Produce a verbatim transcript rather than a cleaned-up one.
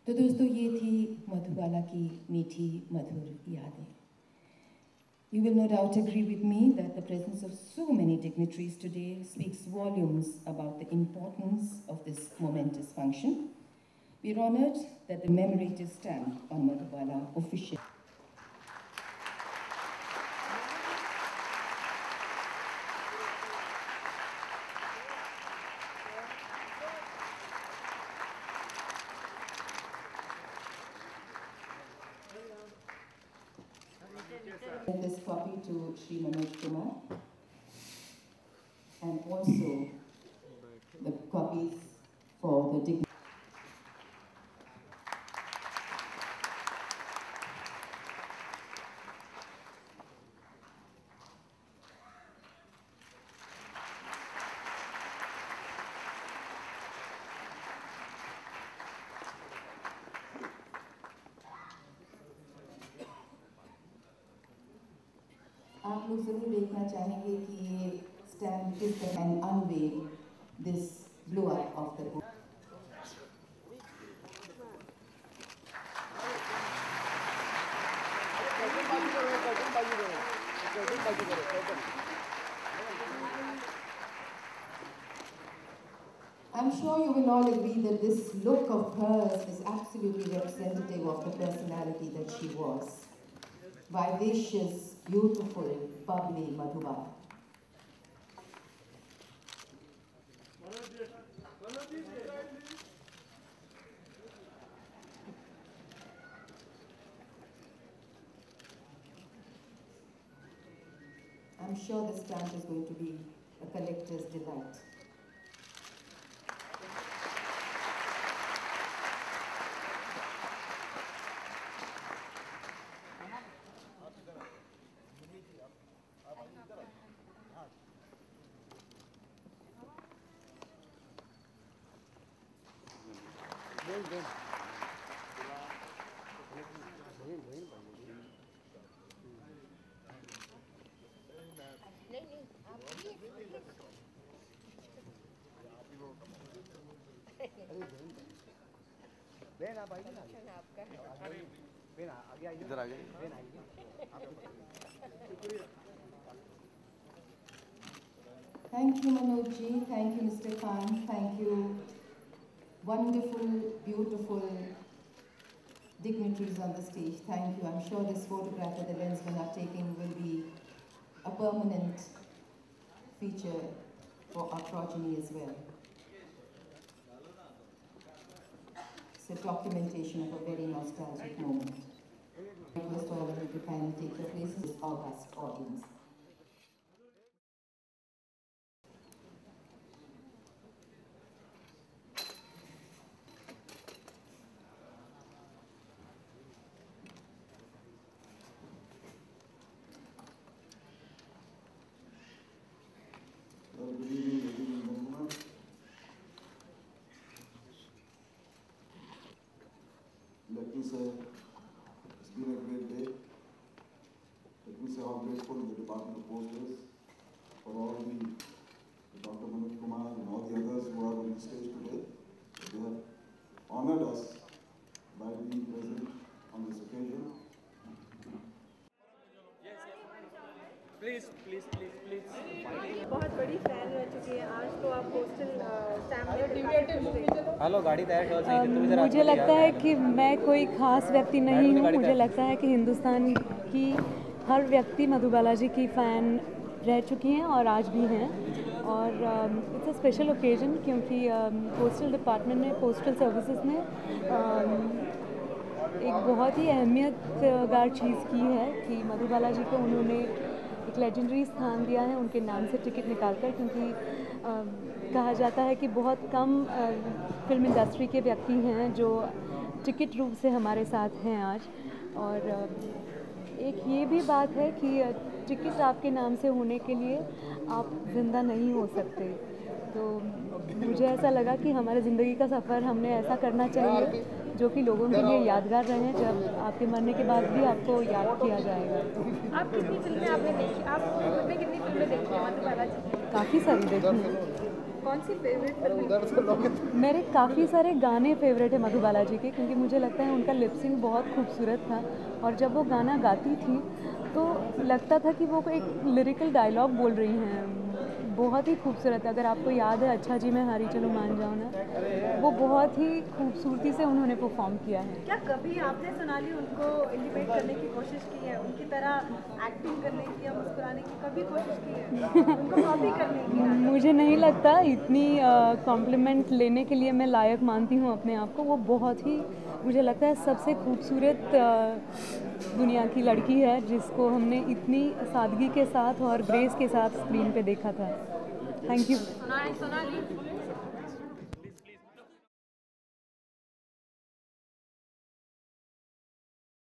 तो दोस्तों ये थी मधुबाला की मीठी मधुर यादें. You will no doubt agree with me that the presence of so many dignitaries today speaks volumes about the importance of this momentous function. We are honored that the commemorative stamp on Madhubala officially. This copy to Shri Manoj Kumar, and also the copies for the dignitaries. आप लोग जरूर देखना चाहेंगे कि ये stamp किस तरह and unveil this blow up of the book. I'm sure you will all agree that this look of hers is absolutely representative of the personality that she was. Vivacious, beautiful, bubbly Madhubala. I'm sure the stamp is going to be a collector's delight. इधर आ गए. Thank you, Manoj ji. Thank you, Mister Khan. Thank you, wonderful, beautiful dignitaries on the stage. Thank you. I'm sure this photograph that the lensmen are taking will be a permanent feature for our progeny as well. It's a documentation of a very nostalgic moment. I request all of you to kindly take your places in this august audience. Good evening, ladies and gentlemen. Let me say, it's been a great day. Let me say how grateful the Department of Post is for all the, the Doctor Manoj Kumar and all the others who are on the stage today. They have honored us by being present on this occasion. Please please please please बहुत बड़ी fan रह चुकी है. आज तो आप postal stamp. Hello गाड़ी तैयार. मुझे लगता है कि मैं कोई खास व्यक्ति नहीं हूँ. मुझे लगता है कि हिंदुस्तान की हर व्यक्ति मधुबाला जी की फ़ैन रह चुकी हैं और आज भी हैं. और इट्स अ स्पेशल ओकेजन क्योंकि पोस्टल डिपार्टमेंट ने, पोस्टल सर्विसेज ने एक बहुत ही अहमियतगार चीज़ की है कि मधुबाला जी को उन्होंने एक लेजेंडरी स्थान दिया है उनके नाम से टिकट निकालकर. क्योंकि आ, कहा जाता है कि बहुत कम आ, फिल्म इंडस्ट्री के व्यक्ति हैं जो टिकट रूप से हमारे साथ हैं आज. और आ, एक ये भी बात है कि टिकट आपके नाम से होने के लिए आप ज़िंदा नहीं हो सकते. तो मुझे ऐसा लगा कि हमारे ज़िंदगी का सफ़र हमने ऐसा करना चाहिए जो कि लोगों के लिए यादगार रहे. जब आपके मरने के बाद भी आपको याद किया जाएगा. आप कितनी फिल्में आपने देखी? आप खुद में कितनी फिल्में देखी हैं मधुबाला जी? काफ़ी सारी देखी हैं. कौन सी फेवरेट? मेरे काफ़ी सारे गाने फेवरेट है मधुबाला जी के, क्योंकि मुझे लगता है उनका लिपसिंग बहुत खूबसूरत था और जब वो गाना गाती थी तो लगता था कि वो एक लिरिकल डायलॉग बोल रही हैं। बहुत ही खूबसूरत है। अगर आपको याद है अच्छा जी मैं हारी चलो मान जाओ ना, वो बहुत ही खूबसूरती से उन्होंने परफॉर्म किया है। क्या कभी आपने सोनाली उनको इमिटेट करने की कोशिश की है, उनकी तरह एक्टिंग करने की या मुस्कुराने की कभी कोशिश की है, उनको कॉपी करने की? मुझे नहीं लगता इतनी कॉम्प्लीमेंट लेने के लिए मैं लायक मानती हूँ अपने आप को। वो बहुत ही मुझे लगता है सबसे खूबसूरत दुनिया की लड़की है जिसको हमने इतनी सादगी के साथ और ग्रेस के साथ स्क्रीन पे देखा था। Thank you. सोनाली